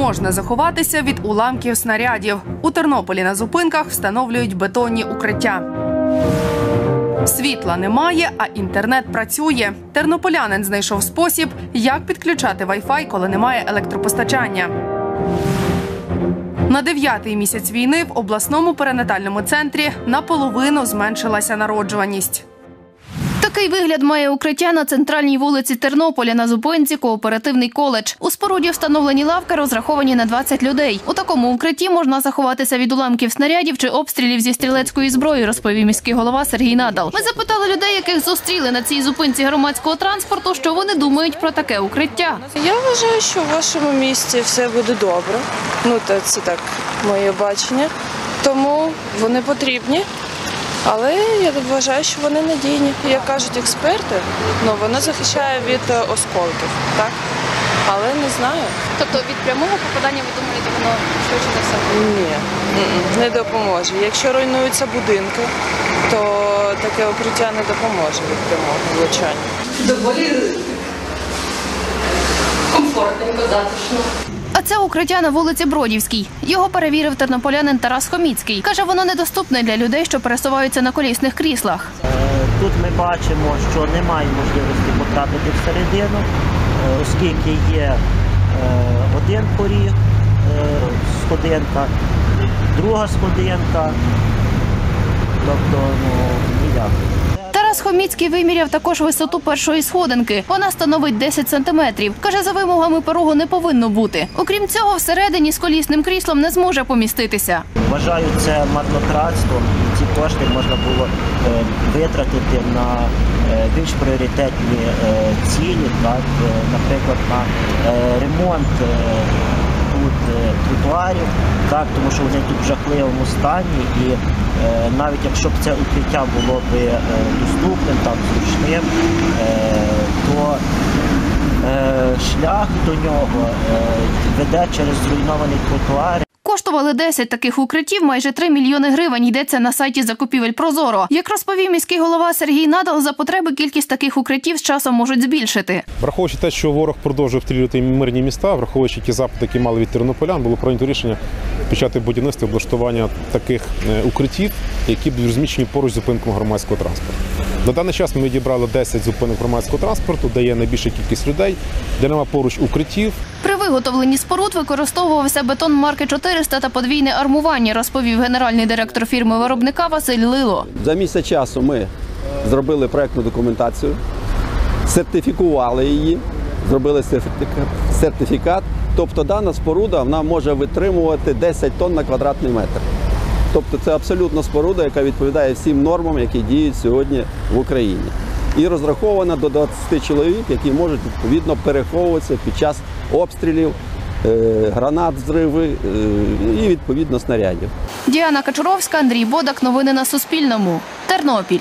можна заховатися від уламків снарядів. У Тернополі на зупинках встановлюють бетонні укриття. Світла немає, а інтернет працює. Тернополянин знайшов спосіб, як підключати Wi-Fi, коли немає електропостачання. На 9-й місяць війни в обласному перинатальному центрі наполовину зменшилася народжуваність. Такий вигляд має укриття на центральній вулиці Тернополя на зупинці «Кооперативний коледж». У споруді встановлені лавки, розраховані на 20 людей. У такому укритті можна заховатися від уламків снарядів чи обстрілів зі стрілецької зброї, розповів міський голова Сергій Надал. Ми запитали людей, яких зустріли на цій зупинці громадського транспорту, що вони думають про таке укриття. Я вважаю, що в вашому місті все буде добре. Це так моє бачення. Тому вони потрібні. Але я вважаю, що вони надійні. Як кажуть експерти, воно захищає від осколків, так? Але не знаю. Тобто від прямого попадання, ви думаєте, воно швидше за все? Ні, не допоможе. Якщо руйнуються будинки, то таке укриття не допоможе від прямого влучання. Доволі комфортненько, затишно. А це укриття на вулиці Бродівській. Його перевірив тернополянин Тарас Хоміцький. Каже, воно недоступне для людей, що пересуваються на колісних кріслах. Тут ми бачимо, що немає можливості потрапити всередину, оскільки є один поріг, сходинка, друга сходинка, тобто ніяк. Тарас Хоміцький виміряв також висоту першої сходинки. Вона становить 10 сантиметрів. Каже, за вимогами порогу не повинно бути. Окрім цього, всередині з колісним кріслом не зможе поміститися. Вважаю це марнотратством, і ці кошти можна було витратити на більш пріоритетні цілі, так, наприклад, на ремонт тротуарів, так, тому що вони тут в жахливому стані, і навіть якщо б це укриття було б доступним, там, зручним, то шлях до нього веде через зруйновані тротуари. Коштували 10 таких укриттів майже 3 мільйони гривень, йдеться на сайті закупівель «Прозоро». Як розповів міський голова Сергій Надал, за потреби кількість таких укриттів з часом можуть збільшити. Враховуючи те, що ворог продовжує обстрілювати мирні міста, враховуючи ті запити, які мали від тернополян, було прийнято рішення почати будівництво і облаштування таких укриттів, які будуть розміщені поруч з зупинком громадського транспорту. На даний час ми відібрали 10 зупинок громадського транспорту, де є найбільша кількість людей, де немає поруч укриттів. При виготовленні споруд використовувався бетон марки 400 та подвійне армування, розповів генеральний директор фірми-виробника Василь Лило. За місяць часу ми зробили проєктну документацію, сертифікували її, зробили сертифікат. Тобто дана споруда вона може витримувати 10 тонн на квадратний метр. Тобто це абсолютно споруда, яка відповідає всім нормам, які діють сьогодні в Україні. І розрахована до 20 чоловік, які можуть відповідно переховуватися під час обстрілів, гранат, взриви і відповідно снарядів. Діана Качуровська, Андрій Бодак. Новини на Суспільному. Тернопіль.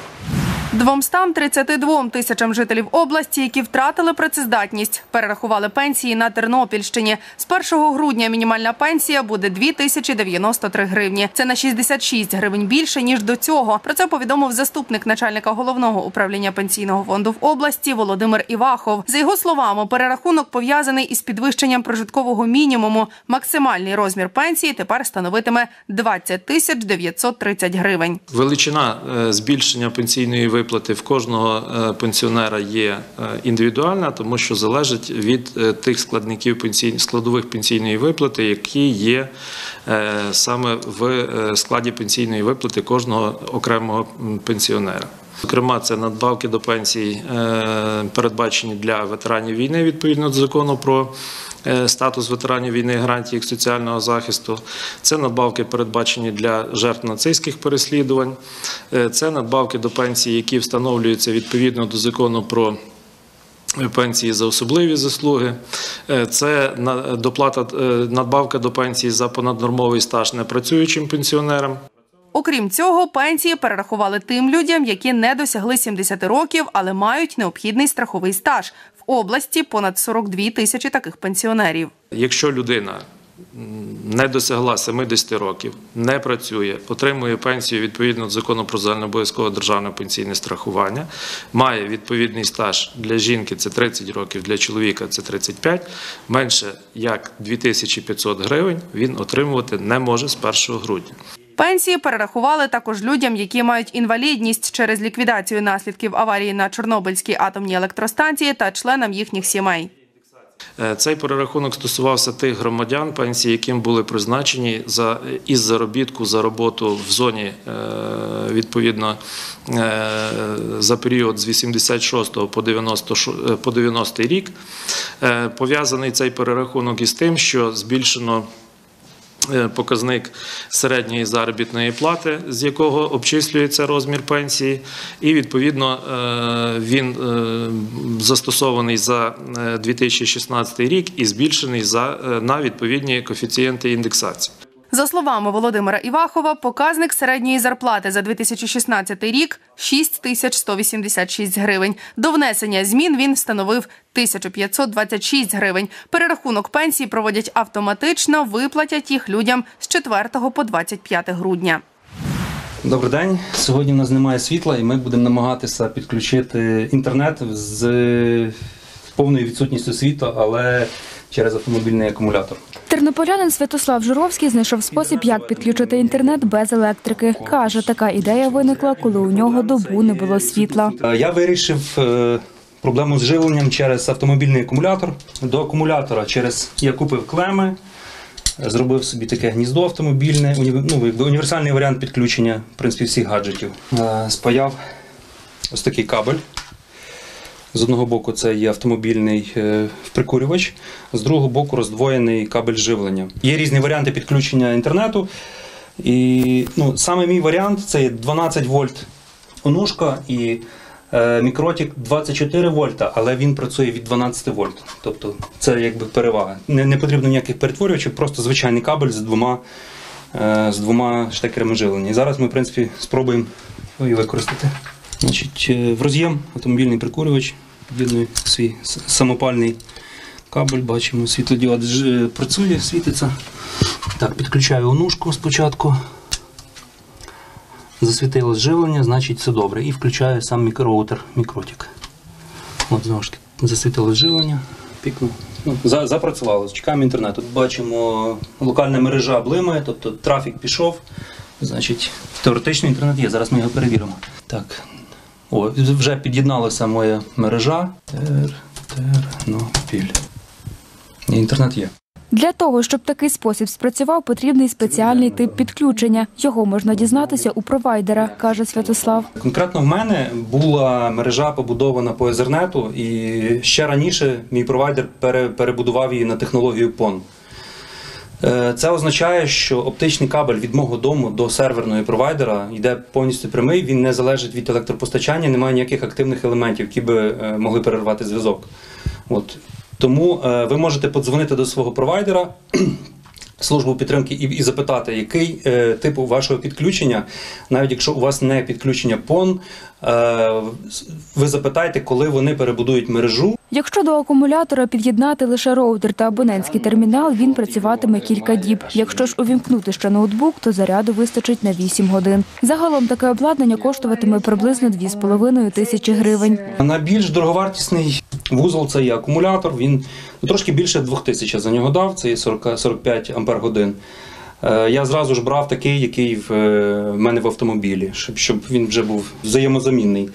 232 тисячам жителів області, які втратили працездатність, перерахували пенсії на Тернопільщині. З 1 грудня мінімальна пенсія буде 2093 гривні. Це на 66 гривень більше, ніж до цього. Про це повідомив заступник начальника головного управління пенсійного фонду в області Володимир Івахов. За його словами, перерахунок пов'язаний із підвищенням прожиткового мінімуму. Максимальний розмір пенсії тепер становитиме 20 930 гривень. Величина збільшення пенсійної виплати в кожного пенсіонера є індивідуальна, тому що залежить від тих складових пенсійної виплати, які є саме в складі пенсійної виплати кожного окремого пенсіонера. Зокрема, це надбавки до пенсій, передбачені для ветеранів війни, відповідно до закону про статус ветеранів війни, гарантії їх соціального захисту. Це надбавки, передбачені для жертв нацистських переслідувань. Це надбавки до пенсій, які встановлюються відповідно до закону про пенсії за особливі заслуги. Це надбавка до пенсії за понаднормовий стаж непрацюючим пенсіонерам. Окрім цього, пенсії перерахували тим людям, які не досягли 70 років, але мають необхідний страховий стаж. В області понад 42 тисячі таких пенсіонерів. Якщо людина не досягла 70 років, не працює, отримує пенсію відповідно до Закону про загальнообов'язкове державне пенсійне страхування, має відповідний стаж для жінки – це 30 років, для чоловіка – це 35, менше як 2500 гривень він отримувати не може з 1 грудня. Пенсії перерахували також людям, які мають інвалідність через ліквідацію наслідків аварії на Чорнобильській атомній електростанції та членам їхніх сімей. Цей перерахунок стосувався тих громадян, пенсії яким були призначені із заробітку за роботу в зоні, відповідно, за період з 86 по 90 рік. Пов'язаний цей перерахунок із тим, що збільшено показник середньої заробітної плати, з якого обчислюється розмір пенсії, і, відповідно, він застосований за 2016 рік і збільшений на відповідні коефіцієнти індексації. За словами Володимира Івахова, показник середньої зарплати за 2016 рік – 6186 гривень. До внесення змін він становив 1526 гривень. Перерахунок пенсії проводять автоматично, виплатять їх людям з 4 по 25 грудня. Добрий день. Сьогодні в нас немає світла і ми будемо намагатися підключити інтернет з повною відсутністю світла, але через автомобільний акумулятор. Тернополянин Святослав Журовський знайшов спосіб, як підключити інтернет без електрики. Каже, така ідея виникла, коли у нього добу не було світла. Я вирішив проблему з живленням через автомобільний акумулятор. До акумулятора я купив клеми, зробив собі таке гніздо автомобільне, універсальний варіант підключення, в принципі, всіх гаджетів. Спаяв ось такий кабель. З одного боку це є автомобільний прикурювач, з другого боку роздвоєний кабель живлення. Є різні варіанти підключення інтернету. І, саме мій варіант – це є 12 вольт онушка і мікротік 24 вольта, але він працює від 12 вольт. Тобто це якби перевага. Не потрібно ніяких перетворювачів, просто звичайний кабель з двома штекерами живлення. І зараз ми, в принципі, спробуємо його використати. Значить, в роз'єм автомобільний прикурювач, під'єдную свій самопальний кабель, бачимо, світлодіод працює, світиться. Так, підключаю онушку спочатку. Засвітилось живлення, значить все добре. І включаю сам мікророутер, мікротік. От, знову ж таки, засвітилось живлення, пікнув. Запрацювало, чекаємо інтернету. Бачимо, локальна мережа блимає, тобто трафік пішов. Значить, теоретично інтернет є, зараз ми його перевіримо. Так, вже під'єдналася моя мережа. Тернопіль. Інтернет є. Для того, щоб такий спосіб спрацював, потрібний спеціальний тип підключення. Його можна дізнатися у провайдера, каже Святослав. Конкретно в мене була мережа побудована по Ethernet, і ще раніше мій провайдер перебудував її на технологію PON. Це означає, що оптичний кабель від мого дому до серверної провайдера йде повністю прямий, він не залежить від електропостачання, немає ніяких активних елементів, які би могли перервати зв'язок. Тому ви можете подзвонити до свого провайдера, службу підтримки, і запитати, який тип вашого підключення, навіть якщо у вас не підключення PON, ви запитайте, коли вони перебудують мережу. Якщо до акумулятора під'єднати лише роутер та абонентський термінал, він працюватиме кілька діб. Якщо ж увімкнути ще ноутбук, то заряду вистачить на 8 годин. Загалом таке обладнання коштуватиме приблизно 2,5 тисячі гривень. Найбільш дороговартісний вузол – це є акумулятор, він трошки більше 2000 за нього дав, це є 45 ампер-годин. Я зразу ж брав такий, який в мене в автомобілі, щоб він вже був взаємозамінний.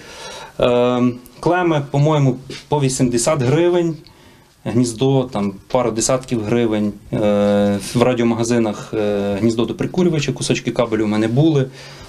Клеми, по-моєму, по 80 гривень, гніздо там пару десятків гривень. В радіомагазинах гніздо до прикурювача, кусочки кабелю в мене були.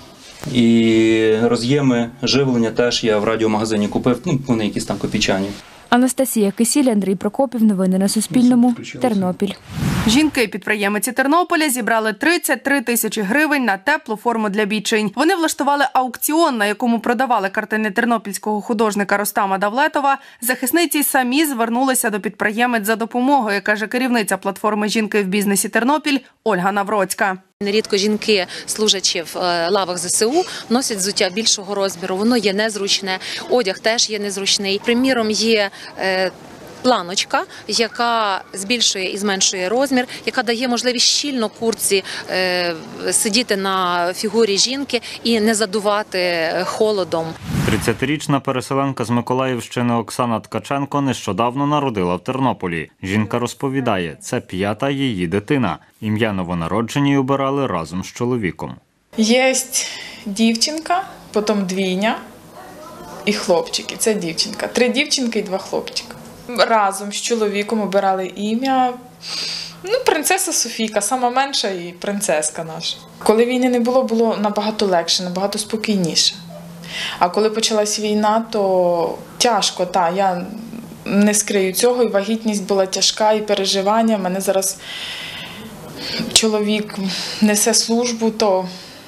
І роз'єми живлення теж я в радіомагазині купив, вони якісь там копійчані. Анастасія Кисіль, Андрій Прокопів. Новини на Суспільному. Тернопіль. Жінки-підприємиці Тернополя зібрали 33 тисячі гривень на теплу форму для бійчинь. Вони влаштували аукціон, на якому продавали картини тернопільського художника Ростама Давлетова. Захисниці самі звернулися до підприємиць за допомогою, каже керівниця платформи «Жінки в бізнесі Тернопіль» Ольга Навроцька. Нерідко жінки, служачи в лавах ЗСУ, носять взуття більшого розміру, воно є незручне, одяг теж є незручний. Приміром, є планочка, яка збільшує і зменшує розмір, яка дає можливість щільно куртці сидіти на фігурі жінки і не задувати холодом. 30-річна переселенка з Миколаївщини Оксана Ткаченко нещодавно народила в Тернополі. Жінка розповідає, це 5-та її дитина. Ім'я новонародженій обирали разом з чоловіком. Є дівчинка, потім двійня і хлопчики. Це дівчинка. 3 дівчинки і 2 хлопчика. Разом з чоловіком обирали ім'я. Принцеса Софійка, сама менша і принцеска наша. Коли війни не було, було набагато легше, набагато спокійніше. А коли почалась війна, то тяжко, я не скрию цього, і вагітність була тяжка, і переживання. Мене зараз чоловік несе службу, то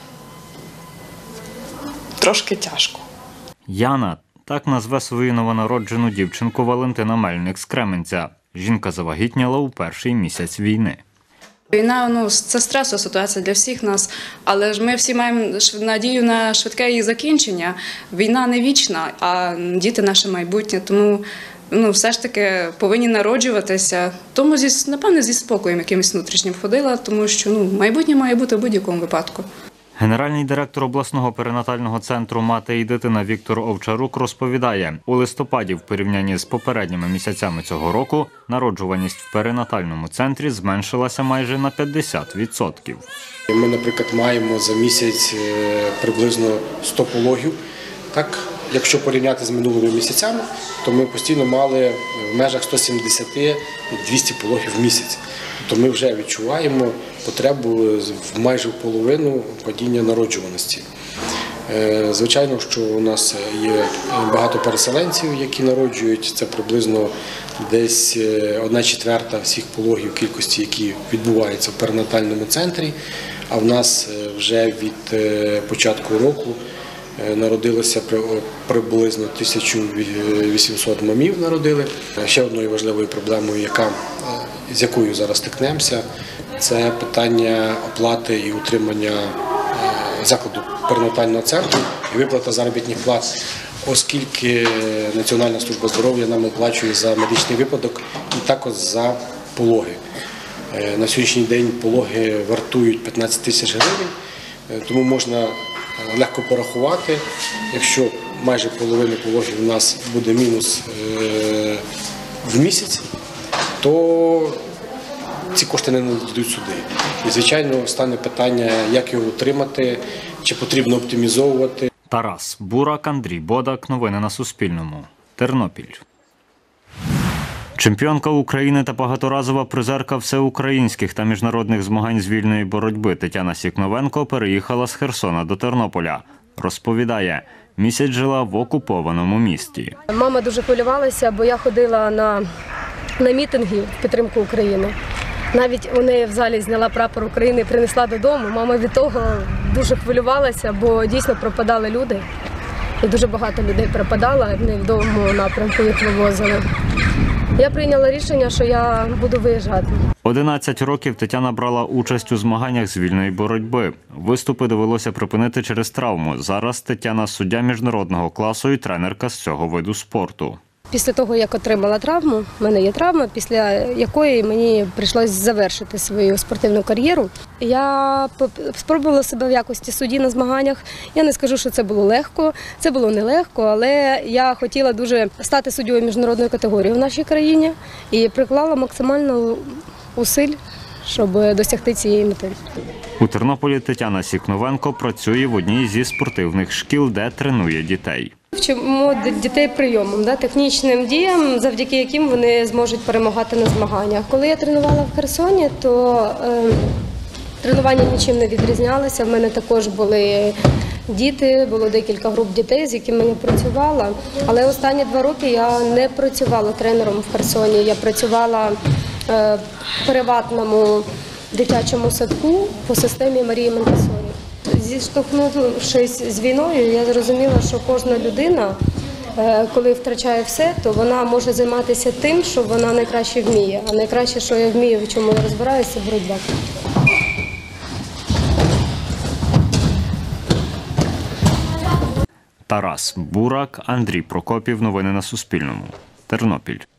трошки тяжко. Яна – так назве свою новонароджену дівчинку Валентина Мельник з Кременця. Жінка завагітніла у перший місяць війни. Війна – це стресова ситуація для всіх нас, але ж ми всі маємо надію на швидке її закінчення. Війна не вічна, а діти – наше майбутнє, тому все ж таки повинні народжуватися. Тому, напевно, зі спокоєм якимось внутрішнім ходила, тому що майбутнє має бути в будь-якому випадку. Генеральний директор обласного перинатального центру «Мати і дитина» Віктор Овчарук розповідає, у листопаді в порівнянні з попередніми місяцями цього року народжуваність в перинатальному центрі зменшилася майже на 50%. Ми, наприклад, маємо за місяць приблизно 100 пологів. Так, якщо порівняти з минулими місяцями, то ми постійно мали в межах 170-200 пологів в місяць. То ми вже відчуваємо потребу в майже в половину падіння народжуваності. Звичайно, що у нас є багато переселенців, які народжують. Це приблизно десь 1/4 всіх пологів кількості, які відбуваються в перинатальному центрі. А в нас вже від початку року народилося приблизно 1800 мамів народили. Ще одною важливою проблемою, з якою зараз стикнемося, це питання оплати і утримання закладу перинатального центру і виплата заробітних плат, оскільки Національна служба здоров'я нам оплачує за медичний випадок і також за пологи. На сьогоднішній день пологи вартують 15 тисяч гривень, тому можна легко порахувати, якщо майже половина пологів у нас буде мінус в місяць, то ці кошти не надійдуть сюди. І, звичайно, стане питання, як його утримати, чи потрібно оптимізовувати. Тарас Бурак, Андрій Бодак. Новини на Суспільному. Тернопіль. Чемпіонка України та багаторазова призерка всеукраїнських та міжнародних змагань з вільної боротьби Тетяна Сікновенко переїхала з Херсона до Тернополя. Розповідає, місяць жила в окупованому місті. Мама дуже хвилювалася, бо я ходила на мітинги в підтримку України. Навіть у неї в залі зняла прапор України і принесла додому. Мама від того дуже хвилювалася, бо дійсно пропадали люди. І дуже багато людей пропадало, в невідомому напрямку їх вивозили. Я прийняла рішення, що я буду виїжджати. 11 років Тетяна брала участь у змаганнях з вільної боротьби. Виступи довелося припинити через травму. Зараз Тетяна – суддя міжнародного класу і тренерка з цього виду спорту. Після того, як отримала травму, в мене є травма, після якої мені прийшлося завершити свою спортивну кар'єру. Я спробувала себе в якості судді на змаганнях. Я не скажу, що це було легко, це було нелегко, але я хотіла дуже стати суддєю міжнародної категорії в нашій країні і приклала максимально усиль, щоб досягти цієї мети. У Тернополі Тетяна Сікновенко працює в одній зі спортивних шкіл, де тренує дітей. Вчимо дітей прийомом, технічним діям, завдяки яким вони зможуть перемагати на змаганнях. Коли я тренувала в Херсоні, то тренування нічим не відрізнялося. В мене також були діти, було декілька груп дітей, з якими я працювала. Але останні 2 роки я не працювала тренером в Херсоні. Я працювала в приватному дитячому садку по системі Марії Монтессорі. Зіштовхнувшись з війною, я зрозуміла, що кожна людина, коли втрачає все, то вона може займатися тим, що вона найкраще вміє. А найкраще, що я вмію, в чому я розбираюся, це боротьба. Тарас Бурак, Андрій Прокопів. Новини на Суспільному. Тернопіль.